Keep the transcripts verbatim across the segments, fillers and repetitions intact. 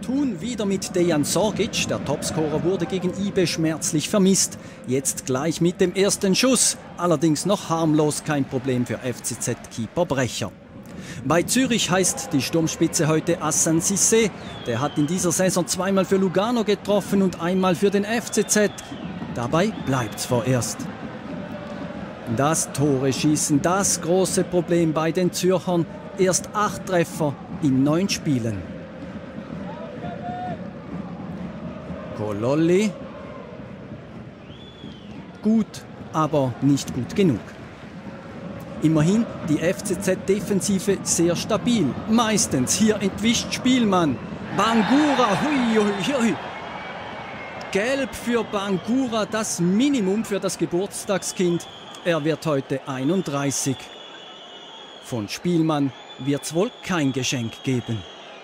Thun wieder mit Dejan Sorgic. Der Topscorer wurde gegen Ibe schmerzlich vermisst. Jetzt gleich mit dem ersten Schuss. Allerdings noch harmlos, kein Problem für F C Z-Keeper Brecher. Bei Zürich heißt die Sturmspitze heute Hassan Cissé. Der hat in dieser Saison zweimal für Lugano getroffen und einmal für den F C Z. Dabei bleibt's vorerst. Das Tore schießen, das große Problem bei den Zürchern. Erst acht Treffer in neun Spielen. Kololli. Gut, aber nicht gut genug. Immerhin die F C Z-Defensive sehr stabil. Meistens hier entwischt Spielmann. Bangura, hui, hui, hui. Gelb für Bangura, das Minimum für das Geburtstagskind. Er wird heute einunddreißig. Von Spielmann wird's wohl kein Geschenk geben.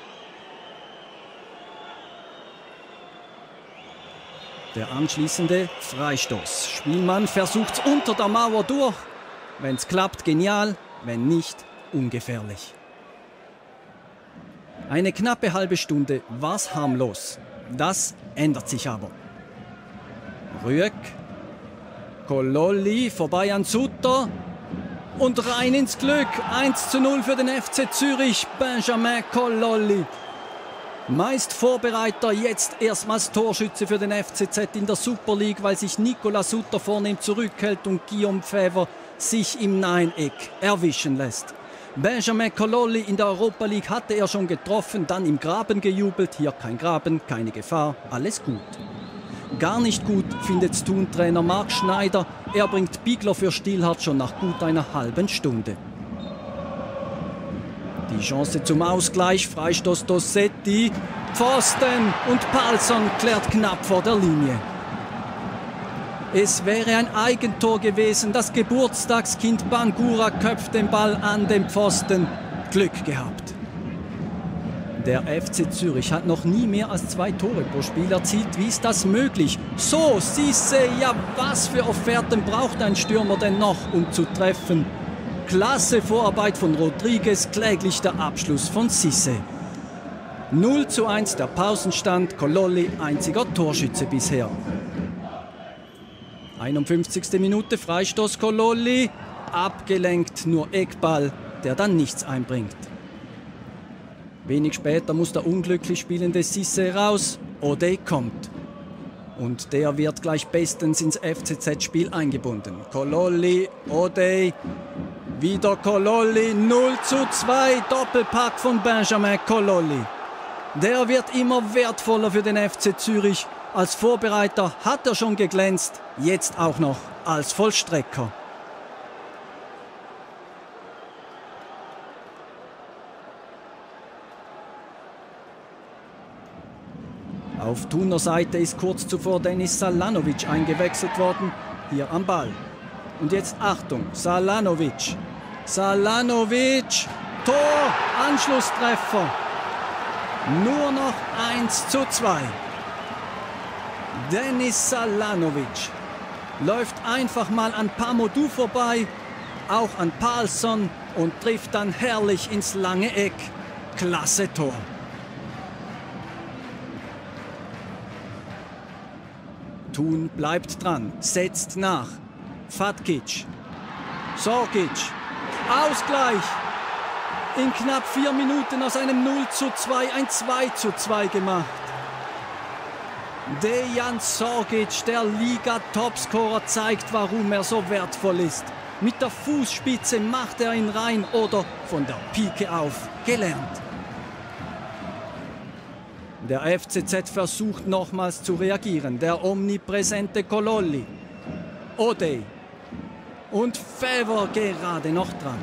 Der anschließende Freistoß. Spielmann versucht's unter der Mauer durch. Wenn's klappt, genial. Wenn nicht, ungefährlich. Eine knappe halbe Stunde war's harmlos. Das ändert sich aber. Rüegg. Kololli vorbei an Sutter. Und rein ins Glück. eins zu null für den F C Zürich. Benjamin Kololli. Meist Vorbereiter, jetzt erstmals Torschütze für den F C Z in der Super League, weil sich Nicolas Sutter vornehm zurückhält und Guillaume Fever sich im nahen Eck erwischen lässt. Benjamin Kololli in der Europa League hatte er schon getroffen, dann im Graben gejubelt. Hier kein Graben, keine Gefahr, alles gut. Gar nicht gut findet Thun-Trainer Marc Schneider. Er bringt Bigler für Stilhardt schon nach gut einer halben Stunde. Die Chance zum Ausgleich, Freistoß Dossetti, Pfosten und Palsson klärt knapp vor der Linie. Es wäre ein Eigentor gewesen, das Geburtstagskind Bangura köpft den Ball an den Pfosten. Glück gehabt. Der F C Zürich hat noch nie mehr als zwei Tore pro Spiel erzielt. Wie ist das möglich? So, Cissé, ja, was für Offerten braucht ein Stürmer denn noch, um zu treffen? Klasse Vorarbeit von Rodriguez, kläglich der Abschluss von Cissé. null zu eins der Pausenstand, Kololli einziger Torschütze bisher. einundfünfzigste Minute, Freistoß Kololli, abgelenkt, nur Eckball, der dann nichts einbringt. Wenig später muss der unglücklich spielende Cissé raus, O'Day kommt. Und der wird gleich bestens ins F C Z-Spiel eingebunden. Kololli, O'Day, wieder Kololli, null zu zwei, Doppelpack von Benjamin Kololli. Der wird immer wertvoller für den F C Zürich. Als Vorbereiter hat er schon geglänzt, jetzt auch noch als Vollstrecker. Auf Thuner Seite ist kurz zuvor Denis Salanovic eingewechselt worden, hier am Ball. Und jetzt Achtung, Salanovic. Salanovic, Tor, Anschlusstreffer. Nur noch eins zu zwei. Denis Salanovic läuft einfach mal an Pamodou vorbei, auch an Palsson und trifft dann herrlich ins lange Eck. Klasse Tor. Thun bleibt dran, setzt nach. Fatkic, Sorgic, Ausgleich. In knapp vier Minuten aus einem null zu zwei ein zwei zu zwei gemacht. Dejan Sorgic, der Liga-Topscorer, zeigt, warum er so wertvoll ist. Mit der Fußspitze macht er ihn rein oder von der Pike auf gelernt. Der F C Z versucht nochmals zu reagieren. Der omnipräsente Kololli. O'Day. Und Fever gerade noch dran.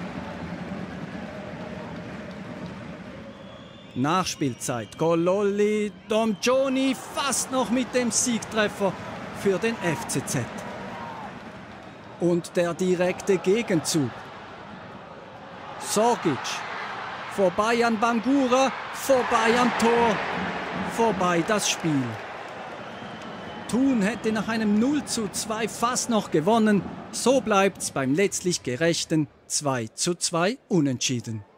Nachspielzeit. Kololli, Domgioni fast noch mit dem Siegtreffer für den F C Z. Und der direkte Gegenzug. Sorgic. Vorbei an Bangura, vorbei am Tor, vorbei das Spiel. Thun hätte nach einem null zu zwei fast noch gewonnen. So bleibt's beim letztlich gerechten zwei zu zwei Unentschieden.